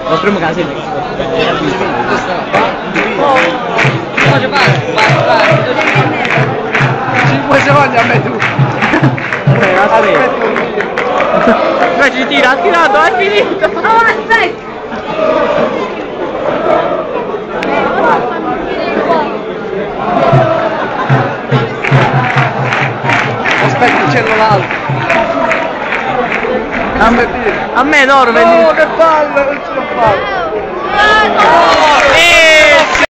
Lo primo caso è 5 secondi a me tu. Aspetta. Invece tira, ha tirato, è finito. Oh, aspetta! Aspetta, c'è l'altro. A me d'oro, Oh, che palle, non ce l'ho fatta.